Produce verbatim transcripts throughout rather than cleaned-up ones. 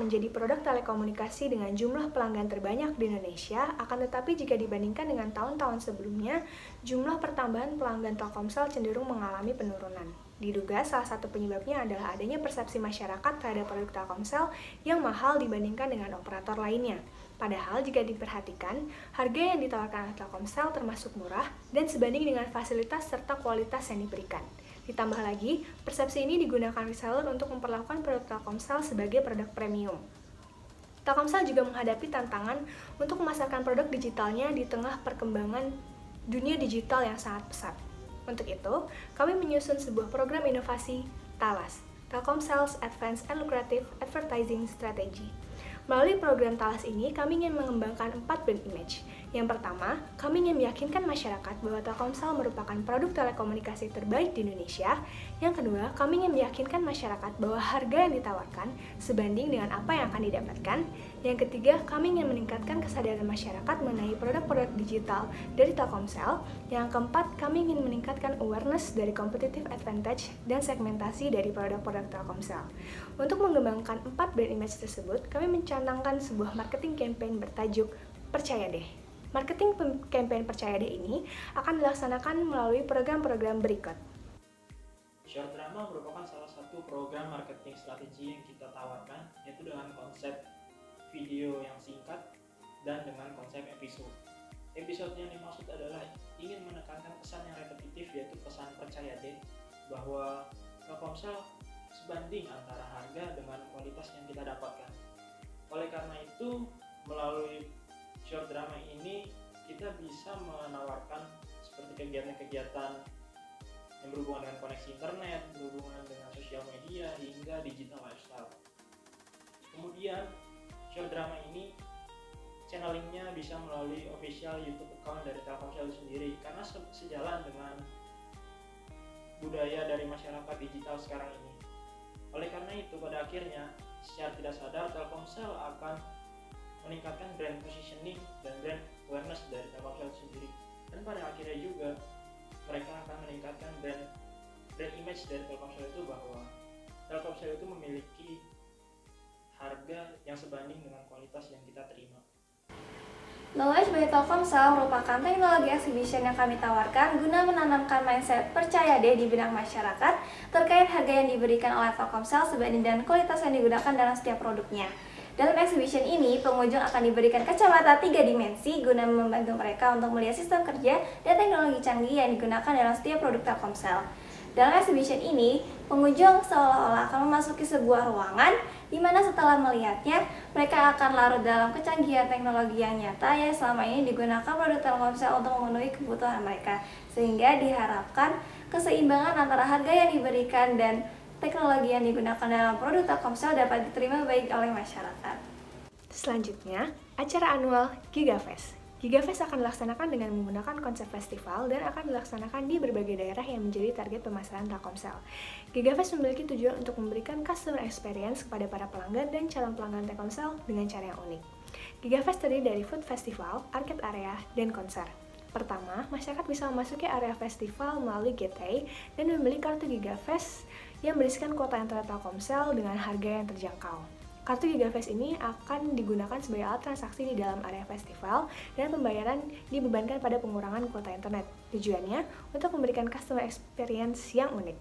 menjadi produk telekomunikasi dengan jumlah pelanggan terbanyak di Indonesia, akan tetapi jika dibandingkan dengan tahun-tahun sebelumnya, jumlah pertambahan pelanggan Telkomsel cenderung mengalami penurunan. Diduga salah satu penyebabnya adalah adanya persepsi masyarakat terhadap produk Telkomsel yang mahal dibandingkan dengan operator lainnya. Padahal jika diperhatikan, harga yang ditawarkan oleh Telkomsel termasuk murah dan sebanding dengan fasilitas serta kualitas yang diberikan. Ditambah lagi, persepsi ini digunakan reseller untuk memperlakukan produk Telkomsel sebagai produk premium. Telkomsel juga menghadapi tantangan untuk memasarkan produk digitalnya di tengah perkembangan dunia digital yang sangat pesat. Untuk itu, kami menyusun sebuah program inovasi TALAS, Telkomsel's Advanced and Lucrative Advertising Strategy. Melalui program TALAS ini, kami ingin mengembangkan empat brand image. Yang pertama, kami ingin meyakinkan masyarakat bahwa Telkomsel merupakan produk telekomunikasi terbaik di Indonesia. Yang kedua, kami ingin meyakinkan masyarakat bahwa harga yang ditawarkan sebanding dengan apa yang akan didapatkan. Yang ketiga, kami ingin meningkatkan kesadaran masyarakat mengenai produk-produk digital dari Telkomsel. Yang keempat, kami ingin meningkatkan awareness dari competitive advantage dan segmentasi dari produk-produk Telkomsel. Untuk mengembangkan empat brand image tersebut, kami mencanangkan sebuah marketing campaign bertajuk Percaya Deh. Marketing campaign Percaya Deh ini akan dilaksanakan melalui program-program berikut. Short drama merupakan salah satu program marketing strategi yang kita tawarkan, yaitu dengan konsep video yang singkat dan dengan konsep episode. Episode yang dimaksud adalah ingin menekankan pesan yang repetitif, yaitu pesan percaya deh bahwa Telkomsel sebanding antara harga dengan kualitas yang kita dapatkan. Oleh karena itu, melalui short drama ini kita bisa menawarkan seperti kegiatan-kegiatan yang berhubungan dengan koneksi internet, berhubungan dengan sosial media, hingga digital lifestyle. Kemudian short drama ini channelingnya bisa melalui official YouTube account dari Telkomsel sendiri, karena sejalan dengan budaya dari masyarakat digital sekarang ini. Oleh karena itu, pada akhirnya secara tidak sadar Telkomsel akan meningkatkan brand positioning dan brand awareness dari Telkomsel sendiri, dan pada akhirnya juga mereka akan meningkatkan brand brand image dari Telkomsel itu bahwa Telkomsel itu memiliki harga yang sebanding dengan kualitas yang kita terima. Knowledge by Telkomsel merupakan teknologi exhibition yang kami tawarkan guna menanamkan mindset percaya deh di benak masyarakat terkait harga yang diberikan oleh Telkomsel sebanding dengan kualitas yang digunakan dalam setiap produknya. Dalam exhibition ini, pengunjung akan diberikan kacamata tiga dimensi guna membantu mereka untuk melihat sistem kerja dan teknologi canggih yang digunakan dalam setiap produk Telkomsel. Dalam exhibition ini, pengunjung seolah-olah akan memasuki sebuah ruangan di mana setelah melihatnya, mereka akan larut dalam kecanggihan teknologi yang nyata yang selama ini digunakan produk Telkomsel untuk memenuhi kebutuhan mereka, sehingga diharapkan keseimbangan antara harga yang diberikan dan teknologi yang digunakan dalam produk Telkomsel dapat diterima baik oleh masyarakat. Selanjutnya, acara annual GigaFest. GigaFest akan dilaksanakan dengan menggunakan konsep festival dan akan dilaksanakan di berbagai daerah yang menjadi target pemasaran Telkomsel. GigaFest memiliki tujuan untuk memberikan customer experience kepada para pelanggan dan calon pelanggan Telkomsel dengan cara yang unik. GigaFest terdiri dari food festival, arcade area, dan konser. Pertama, masyarakat bisa memasuki area festival melalui gateway dan membeli kartu GigaFest yang berisikan kuota internet Telkomsel dengan harga yang terjangkau. Kartu GigaFest ini akan digunakan sebagai alat transaksi di dalam area festival dan pembayaran dibebankan pada pengurangan kuota internet. Tujuannya untuk memberikan customer experience yang unik.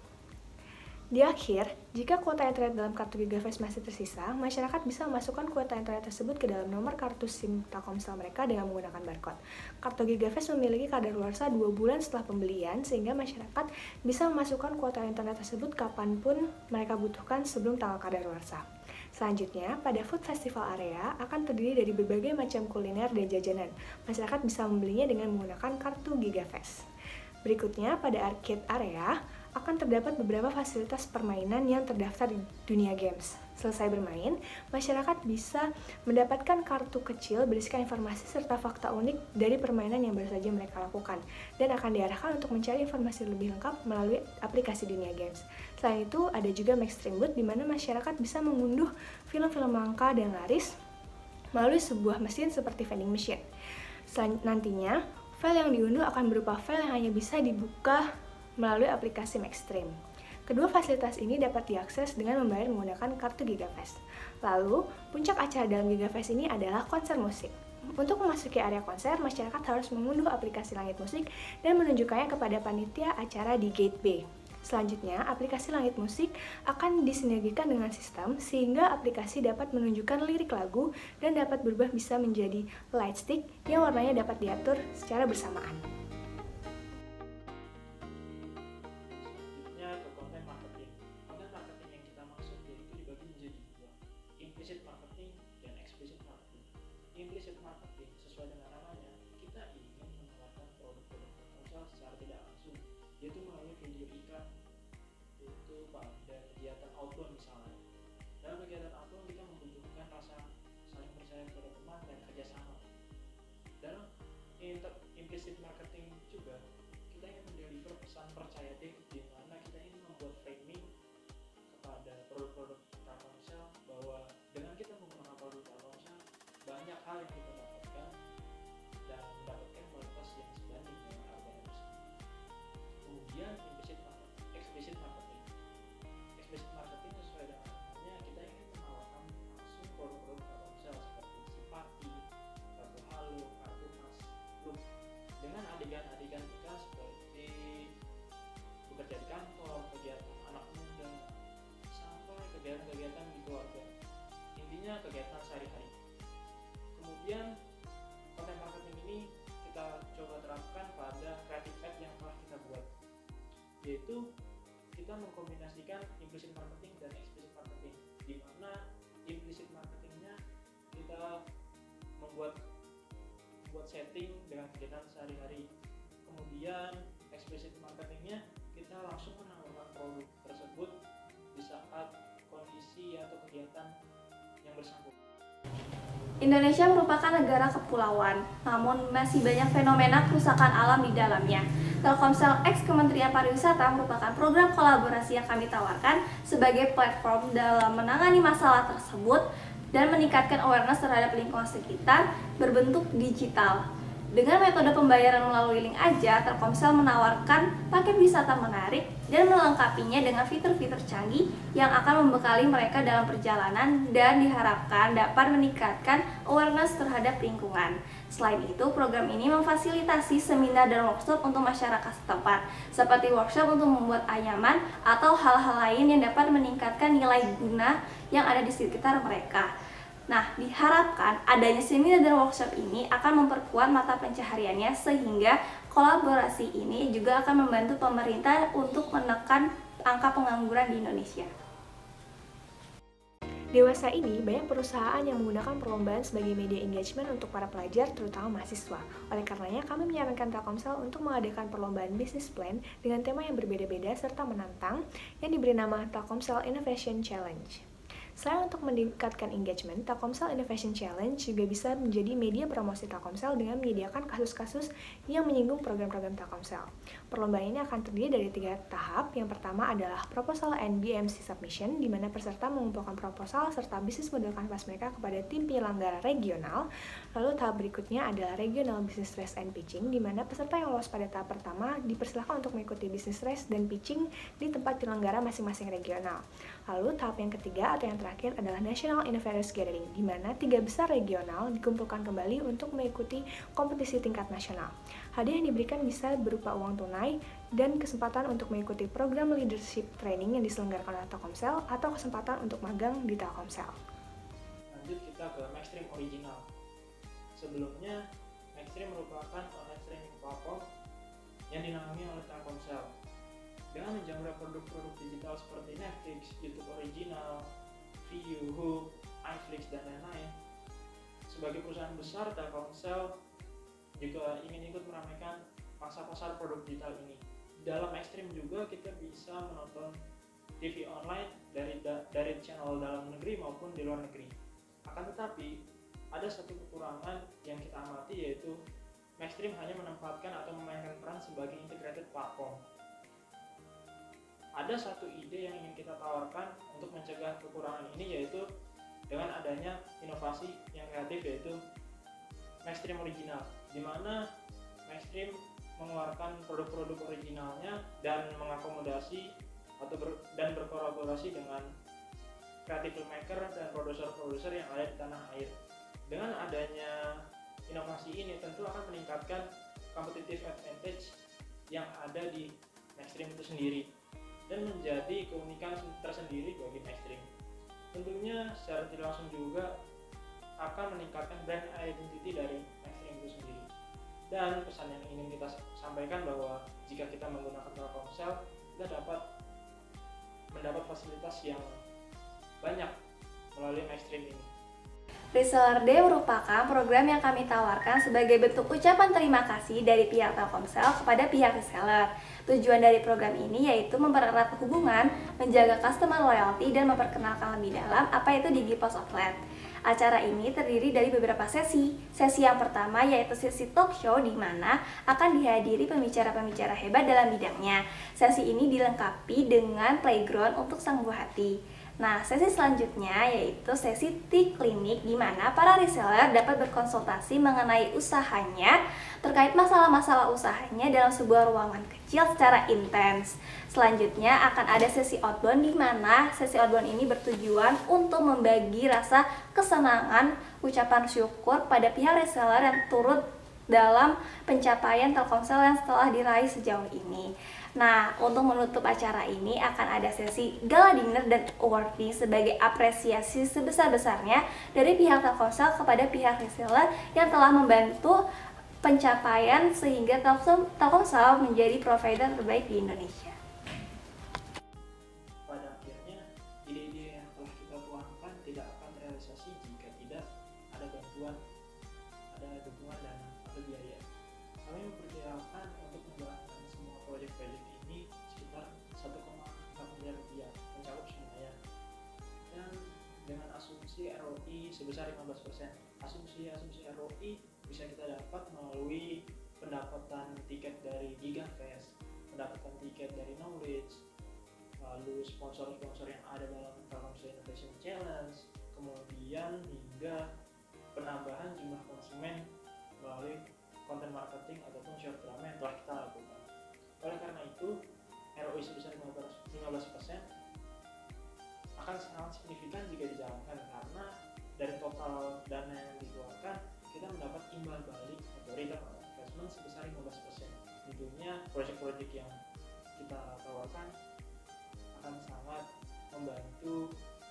Di akhir, jika kuota internet dalam kartu GigaFest masih tersisa, masyarakat bisa memasukkan kuota internet tersebut ke dalam nomor kartu SIM Telkomsel mereka dengan menggunakan barcode. Kartu GigaFest memiliki kadaluarsa dua bulan setelah pembelian, sehingga masyarakat bisa memasukkan kuota internet tersebut kapanpun mereka butuhkan sebelum tanggal kadaluarsa. Selanjutnya, pada Food Festival Area akan terdiri dari berbagai macam kuliner dan jajanan. Masyarakat bisa membelinya dengan menggunakan kartu GigaFest. Berikutnya, pada Arcade Area akan terdapat beberapa fasilitas permainan yang terdaftar di dunia games. Selesai bermain, masyarakat bisa mendapatkan kartu kecil berisikan informasi serta fakta unik dari permainan yang baru saja mereka lakukan, dan akan diarahkan untuk mencari informasi lebih lengkap melalui aplikasi dunia games. Selain itu, ada juga Maxstream Booth di mana masyarakat bisa mengunduh film-film langka dan laris melalui sebuah mesin seperti vending machine. Nantinya, file yang diunduh akan berupa file yang hanya bisa dibuka melalui aplikasi Maxstream. Kedua fasilitas ini dapat diakses dengan membayar menggunakan kartu GigaFest. Lalu, puncak acara dalam GigaFest ini adalah konser musik. Untuk memasuki area konser, masyarakat harus mengunduh aplikasi Langit Musik dan menunjukkannya kepada panitia acara di Gate B. Selanjutnya, aplikasi Langit Musik akan disinergikan dengan sistem sehingga aplikasi dapat menunjukkan lirik lagu dan dapat berubah bisa menjadi light stick yang warnanya dapat diatur secara bersamaan. Selanjutnya ke konten marketing. Konten marketing yang kita maksud yaitu dibagi menjadi dua, implicit marketing dan explicit marketing. Implicit marketing sesuai dengan namanya, kita ingin menawarkan produk-produk Telkomsel secara tidak langsung, yaitu melalui video iklan, yaitu pada kegiatan outbound misalnya. Dalam kegiatan outbound kita membutuhkan rasa saling percaya kepada teman dan kerjasama. Dalam implicit marketing juga kita ingin mendeliver pesan percaya diri, di mana kita ingin membuat framing kepada produk-produk Telkomsel bahwa dengan kita menggunakan produk Telkomsel banyak hal yang kita dapatkan dan mendapatkan kualitas yang sebanding dengan harganya tersebut. Kemudian implicit marketing, explicit marketing. Explicit marketing sesuai dengan namanya, kita ingin menawarkan langsung produk-produk Telkomsel seperti simpati, kartu halo, kartu mas, loop, dengan adegan-adegan iklan seperti bekerja di kantor, kegiatan anak muda, sampai kegiatan-kegiatan di keluarga. Intinya kegiatan sehari-hari. Kemudian konten marketing ini kita coba terapkan pada creative ad yang telah kita buat, yaitu kita mengkombinasikan implicit marketing dan explicit marketing, di mana implicit marketingnya kita membuat membuat setting dengan kegiatan sehari-hari. Kemudian explicit marketingnya kita langsung menawarkan produk tersebut di saat kondisi atau kegiatan yang bersangkutan. Indonesia merupakan negara kepulauan, namun masih banyak fenomena kerusakan alam di dalamnya. Telkomsel X Kementerian Pariwisata merupakan program kolaborasi yang kami tawarkan sebagai platform dalam menangani masalah tersebut dan meningkatkan awareness terhadap lingkungan sekitar berbentuk digital. Dengan metode pembayaran melalui link aja, Telkomsel menawarkan paket wisata menarik dan melengkapinya dengan fitur-fitur canggih yang akan membekali mereka dalam perjalanan dan diharapkan dapat meningkatkan awareness terhadap lingkungan. Selain itu, program ini memfasilitasi seminar dan workshop untuk masyarakat setempat, seperti workshop untuk membuat anyaman atau hal-hal lain yang dapat meningkatkan nilai guna yang ada di sekitar mereka. Nah, diharapkan adanya seminar dan workshop ini akan memperkuat mata pencahariannya sehingga kolaborasi ini juga akan membantu pemerintah untuk menekan angka pengangguran di Indonesia. Dewasa ini, banyak perusahaan yang menggunakan perlombaan sebagai media engagement untuk para pelajar, terutama mahasiswa. Oleh karenanya, kami menyarankan Telkomsel untuk mengadakan perlombaan business plan dengan tema yang berbeda-beda serta menantang yang diberi nama Telkomsel Innovation Challenge. Selain untuk meningkatkan engagement, Telkomsel Innovation Challenge juga bisa menjadi media promosi Telkomsel dengan menyediakan kasus-kasus yang menyinggung program-program Telkomsel. Perlombaan ini akan terdiri dari tiga tahap. Yang pertama adalah Proposal and B M C Submission, di mana peserta mengumpulkan proposal serta bisnis model kanvas mereka kepada tim penyelenggara regional. Lalu tahap berikutnya adalah Regional Business Race and Pitching, di mana peserta yang lolos pada tahap pertama dipersilakan untuk mengikuti business race dan pitching di tempat penyelenggara masing-masing regional. Lalu tahap yang ketiga atau yang terakhir adalah National Innovators Gathering, di mana tiga besar regional dikumpulkan kembali untuk mengikuti kompetisi tingkat nasional. Hadiah yang diberikan bisa berupa uang tunai dan kesempatan untuk mengikuti program leadership training yang diselenggarakan oleh Telkomsel atau kesempatan untuk magang di Telkomsel. Lanjut kita ke Maxstream Original. Sebelumnya, Maxstream merupakan online streaming platform yang dinaungi oleh Telkomsel. Dengan menjamur produk-produk digital seperti Netflix, YouTube Original, Viu, Hook, iFlix, dan lain-lain. Sebagai perusahaan besar, Telkomsel juga ingin ikut meramaikan pangsa pasar produk digital ini. Dalam Maxstream juga kita bisa menonton T V online dari dari channel dalam negeri maupun di luar negeri. Akan tetapi, ada satu kekurangan yang kita amati, yaitu Maxstream hanya menempatkan atau memainkan peran sebagai integrated platform. Ada satu ide yang ingin kita tawarkan untuk mencegah kekurangan ini, yaitu dengan adanya inovasi yang kreatif, yaitu Maxstream Original, di mana Maxstream mengeluarkan produk-produk originalnya dan mengakomodasi atau ber, dan berkolaborasi dengan creative filmmaker dan produser-produser yang ada di tanah air. Dengan adanya inovasi ini tentu akan meningkatkan competitive advantage yang ada di Maxstream itu sendiri dan menjadi keunikan tersendiri bagi Maxstream. Tentunya secara tidak langsung juga akan meningkatkan brand identity dari Maxstream itu sendiri. Dan pesan yang ingin kita sampaikan bahwa jika kita menggunakan Telkomsel, kita dapat mendapat fasilitas yang banyak melalui Maxstream ini. Reseller Day merupakan program yang kami tawarkan sebagai bentuk ucapan terima kasih dari pihak Telkomsel kepada pihak reseller. Tujuan dari program ini yaitu mempererat hubungan, menjaga customer loyalty, dan memperkenalkan lebih dalam apa itu DigiPos Outlet. Acara ini terdiri dari beberapa sesi. Sesi yang pertama yaitu sesi talk show di mana akan dihadiri pembicara-pembicara hebat dalam bidangnya. Sesi ini dilengkapi dengan playground untuk sang buah hati. Nah, sesi selanjutnya yaitu sesi T-Clinic di mana para reseller dapat berkonsultasi mengenai usahanya terkait masalah-masalah usahanya dalam sebuah ruangan kecil secara intens. Selanjutnya akan ada sesi outbound di mana sesi outbound ini bertujuan untuk membagi rasa kesenangan, ucapan syukur pada pihak reseller yang turut dalam pencapaian Telkomsel yang setelah diraih sejauh ini. Nah, untuk menutup acara ini akan ada sesi gala dinner dan awarding sebagai apresiasi sebesar-besarnya dari pihak Telkomsel kepada pihak reseller yang telah membantu pencapaian sehingga Telkomsel menjadi provider terbaik di Indonesia. Pada akhirnya, ide-ide yang telah kita tuangkan tidak akan terrealisasi jika tidak ada bantuan, ada dukungan dana atau biaya. Kami memperkirakan untuk menjalankan semua proyek-proyek ini sekitar satu koma empat miliar rupiah, mencakup semuanya. Dan dengan asumsi R O I sebesar lima belas persen. Asumsi-asumsi R O I bisa kita dapat melalui pendapatan tiket dari GigaFest, pendapatan tiket dari Knowledge, lalu sponsor-sponsor yang ada dalam Telkomsel Innovation Challenge, kemudian hingga penambahan jumlah konsumen melalui konten marketing ataupun short drama yang telah kita lakukan. Oleh karena itu, R O I sebesar lima belas persen akan sangat signifikan jika dijalankan karena dari total dana yang dikeluarkan kita mendapat imbal balik atau return on investment sebesar lima belas persen. Tentunya proyek-proyek yang kita tawarkan akan sangat membantu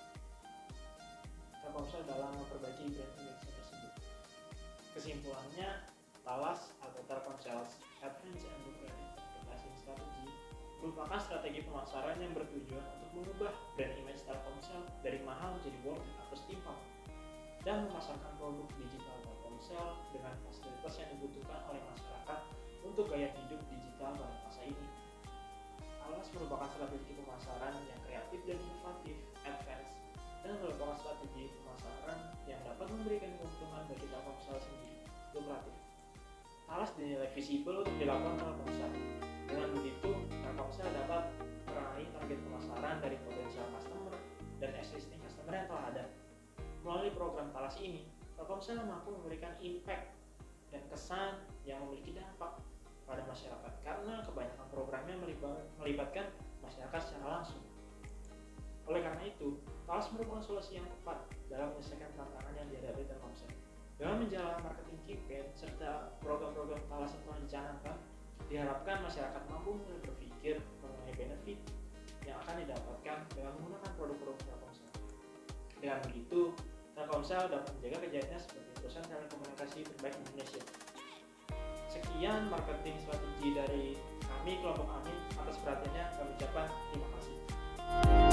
Telkomsel dalam memperbaiki brand image tersebut. Kesimpulannya, Talas atau Telkomsel Advanced and Advertising Strategy merupakan strategi pemasaran yang bertujuan untuk mengubah brand image Telkomsel dari mahal menjadi worth it atau setimpal dan memasarkan produk digital Telkomsel dengan fasilitas yang dibutuhkan oleh masyarakat untuk gaya hidup digital pada masa ini. Talas merupakan strategi pemasaran yang kreatif dan inovatif, advance, dan merupakan strategi pemasaran yang dapat memberikan keuntungan bagi Telkomsel sendiri, lukratif. Talas dinilai visible untuk dilakukan Telkomsel. Dengan begitu, Telkomsel dapat meraih target pemasaran dari potensial customer dan existing customer yang telah ada. Melalui program Talas ini, Telkomsel mampu memberikan impact dan kesan yang memiliki dampak pada masyarakat karena kebanyakan programnya melibatkan masyarakat secara langsung. Oleh karena itu, Talas merupakan solusi yang tepat dalam menyelesaikan tantangan yang dihadapi Telkomsel. Dengan menjalankan marketing campaign serta program-program Talas yang telah dicanangkan, diharapkan masyarakat mampu mulai berpikir mengenai benefit yang akan didapatkan dengan menggunakan produk-produk Telkomsel. Dengan begitu, Telkomsel dapat menjaga kejayanya sebagai perusahaan telekomunikasi terbaik di Indonesia. Sekian marketing strategi dari kami, kelompok Amin. Atas perhatiannya, kami ucapkan terima kasih.